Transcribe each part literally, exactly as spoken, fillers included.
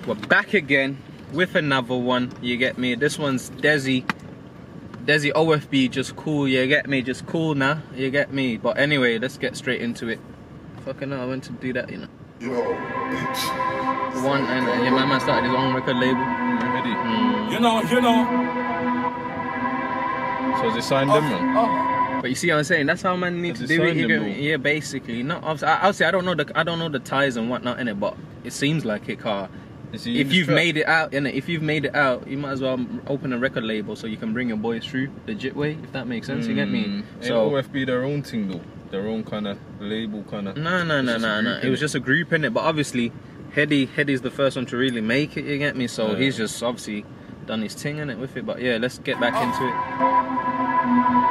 We're back again with another one, you get me? This one's Dezzie. Dezzie O F B, just cool, you get me? Just cool now, you get me? But anyway, let's get straight into it. Fucking hell, I went to do that, you know. Yo, bitch. The one, and uh, your man man started his own record label. Ready? Mm. You know, you know. So they signed them, man? Oh. But you see what I'm saying? That's how man need to do it. You get me? Yeah, basically. Not obviously. I, obviously, I don't know the I don't know the ties and whatnot in it, but it seems like it. Car. If you've made it out, innit? If you've made it out, you might as well open a record label so you can bring your boys through legit way. If that makes sense, mm. you get me? So O F B their own thing though, their own kind of label, kind of. No, no, no, no, no. It was just a group in it, but obviously, Heady, Heady's the first one to really make it. You get me? So yeah. He's just obviously done his thing in it with it. But yeah, let's get back into it.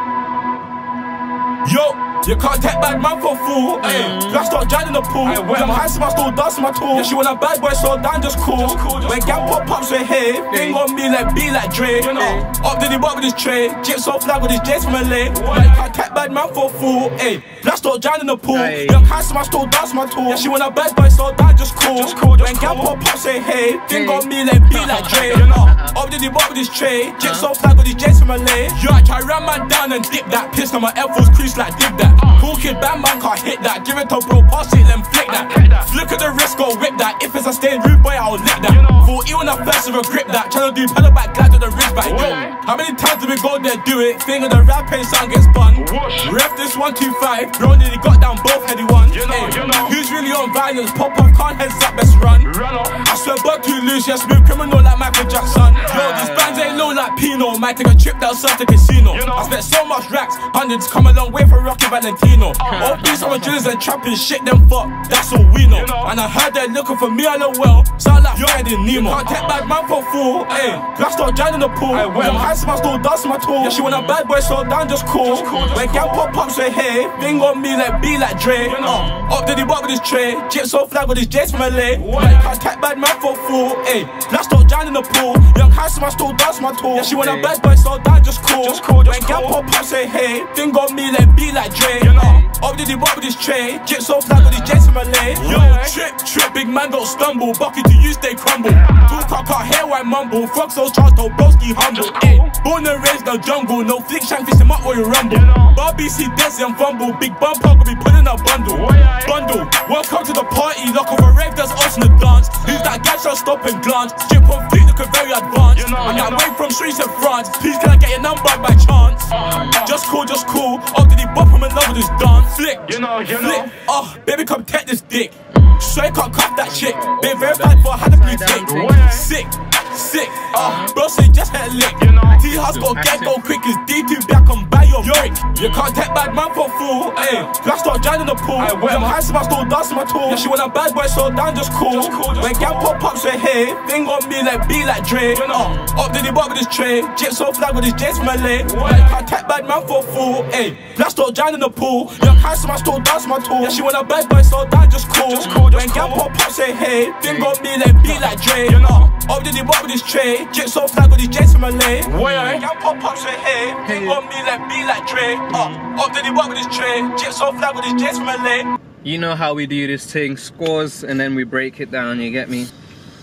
Yo, you can't take bad man for a fool. Ayy, blast out Jan in the pool. Young handsome, I still dust my tool. Yeah, she want a bad boy, so down just cool. Just cool just when gang pop pops with hey, thing on me like be like Dre. You know, up did he bop with his tray. Jits off flag with his J's from L A. Like, can't take bad man for a fool. Ayy, blast out Jan in the pool. Aye. Young handsome, I still dust my tool. Yeah, she want a bad boy, so down just cool. Just cool just when gang pop pops with hey, thing on me like be like Dre. You know, up did he bop with his tray. Jits off flag with his J's from L A. Yo, I try ram man down and dip that. Piss on my Air Force crease like dip that. Cool kid, bam man can't hit that. Give it to bro, pass it, then flick that. Look at the wrist, go whip that. If it's a stained rude boy, I'll lick that. For even a first of a grip that. Tryna do pedal back, glad to the wrist back. Yo, how many times do we go there, do it? Thing of the rap and sound gets spun. Ref this one two five. Bro, nearly got down both heady ones. You know, you know. Who's really on violence? Pop off, can't heads up, best run. I swear, but too loose, yeah, smooth criminal like Michael Jackson. Yo, these bands ain't low like Pino. Might take a trip down south to casino. I spent so much racks, hundreds come a long way for Rocky Valentino. All these other drillers and trapping shit, them fuck, that's all we know. And I heard they're looking for me on the well, sound like you're in Nemo. Can't take bad man for a fool, ayy. Blast out Jan in the pool. Young handsome, I still dust my tool. Yeah, she want a bad boy, so down just cool. When gang pop up, say hey, thing on me like be like Dre. Uh, up did he bop with his tray, Jits off flag with his J's from L A. Like, can't take bad man for a fool, ayy. Blast out Jan in the pool. Young handsome, I still dust my tool. Yeah, she want a bad boy, so down just cool. When gang pop up, say hey, thing on me like be like Dre. Up did he bop with his tray, Jits off flag with his J's from L A. Yo, trip, trip, big man don't stumble. Bucket to you, stay crumble. Talk, I can't hear why mumble. Frog so charged, no broski humble. Ay, born and raised no jungle. No flick shank, fish him up or you rumble. Barbie see Dezzie and fumble. Big bump hog will be putting a bundle. Bundle, welcome to the party. Lock off a rave, that's us in the dance. Who's that guy, shall stop and glance. Skip on feet, looking very advanced. I'm that way from streets in France. Please can I get your number by chance? Just cool, just cool. Oh, did he bop him in love with his dance? Flick, you know, you know. Oh, baby, come take this dick. So I can't cut that shit. Been verified for a had a blue tick. Sick, sick. Oh, bro, say just had a lick. T-House got get go quick. Is D two back on buy your brick. You can't take bad man for a fool. Ayy, blast out Jan in the pool. Young handsome, I still dust my tool. Yeah, she want a bad boy, so down just cool. When gang pop up, say hey, thing on me like be like Dre. Uh, up did he bop with his tray, Jits off flag with his J's from L A. Like, can't take bad man for a fool. Ayy, blast out Jan in the pool. Young handsome, I still dust my tool. Yeah, she want a bad boy, so down just cool. When gang pop up, say hey, thing on me like be like Dre. Uh, up did he bop with his tray, Jits off flag with his J's from L A. When gang pop up, say hey, thing on me like be like Dre. Uh, up did he bop with his tray, Jits off flag with his J's from L A. You know how we do this thing, scores and then we break it down, you get me?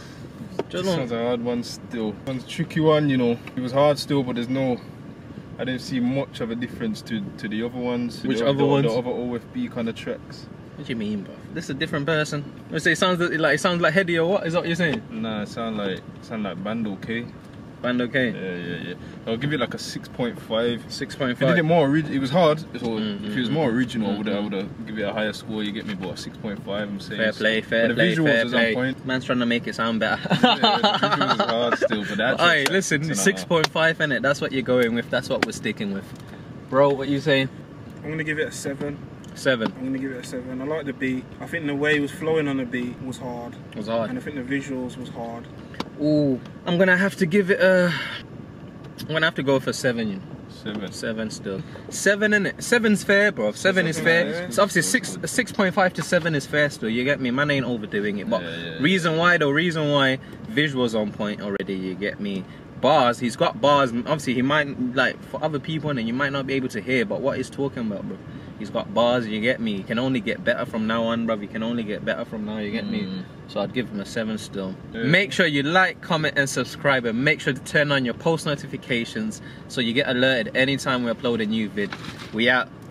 This one's a hard one still. One's a tricky one, you know. It was hard still, but there's no, I didn't see much of a difference to, to the other ones. Which the, other the, ones? The other O F B kind of tracks. What do you mean, bro? This is a different person. You say it sounds like it sounds like Heady or what? Is that what you're saying? Nah, it sound like it sound like Band OK. Band OK? Yeah, yeah, yeah. I'll give it like a six point five. six point five. If I did it more original, it was hard. So mm-hmm. If it was more original, mm-hmm. I would have give it a higher score. You get me, but six point five. I'm saying. Fair play, fair but play, the fair was play. on point. Man's trying to make it sound better. Yeah, the visuals was hard still, but that. Alright, listen, six point five innit? That's what you're going with. That's what we're sticking with. Bro, what you saying? I'm gonna give it a seven. Seven. I'm gonna give it a seven. I like the beat. I think the way it was flowing on the beat was hard. It was hard. And I think the visuals was hard. Ooh, I'm gonna have to give it a. I'm gonna have to go for seven. You know. Seven. Seven still. Seven in it. Seven's fair, bro. Seven is fair. It's obviously six. Six point five to seven is fair still. You get me? Man ain't overdoing it. But yeah, yeah, reason yeah. why though? Reason why visuals on point already. You get me? Bars. He's got bars. Obviously, he might like for other people, and you might not be able to hear. But what he's talking about, bro. He's got bars, you get me. He can only get better from now on, bruv. He can only get better from now, you get mm. me. So I'd give him a seven still. Yeah. Make sure you like, comment, and subscribe, and make sure to turn on your post notifications so you get alerted anytime we upload a new vid. We out.